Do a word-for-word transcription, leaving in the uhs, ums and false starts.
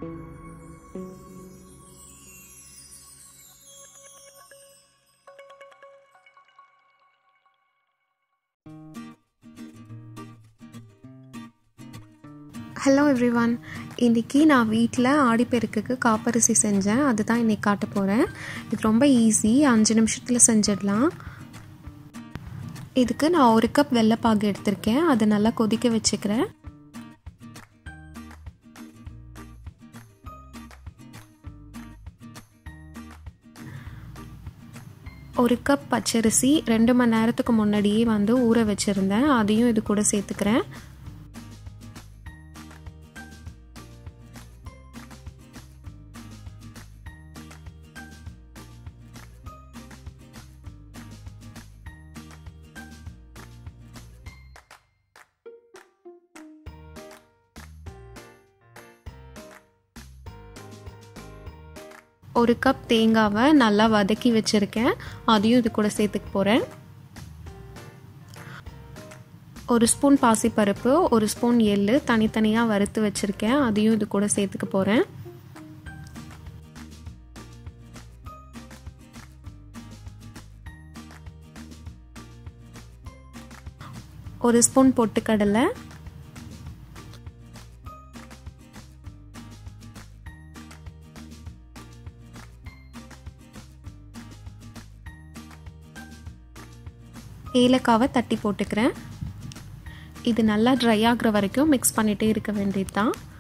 Hello everyone, இன்றைக்கி நான் வீட்டில் ஆடிப்பெருக்குக்கு காப்பரிசி செஞ்சேன். அதுதான் இன்றைக்கி காட்ட போகிறேன். இது ரொம்ப ஈஸி, அஞ்சு நிமிஷத்தில் செஞ்சிடலாம். இதுக்கு நான் ஒரு கப் வெள்ளைப்பாகு எடுத்திருக்கேன். அதை நல்லா கொதிக்க வச்சுக்கிறேன். ஒரு கப் பச்சரிசி ரெண்டு மணி நேரத்துக்கு முன்னாடியே வந்து ஊற வச்சுருந்தேன். அதையும் இது கூட சேர்த்துக்கிறேன். ஒரு கப் தேங்காவை நல்லா வதக்கி வச்சுருக்கேன். அதையும் இது கூட சேர்த்துக்க போகிறேன். ஒரு ஸ்பூன் பாசிப்பருப்பு, ஒரு ஸ்பூன் எள்ளு தனித்தனியாக வறுத்து வச்சுருக்கேன். அதையும் இது கூட சேர்த்துக்க போகிறேன். ஒரு ஸ்பூன் பொட்டுக்கடலை, ஏலக்காவை தட்டி போட்டுக்கிறேன். இது நல்லா ட்ரை ஆகிற வரைக்கும் மிக்ஸ் பண்ணிகிட்டே இருக்க வேண்டியது தான்.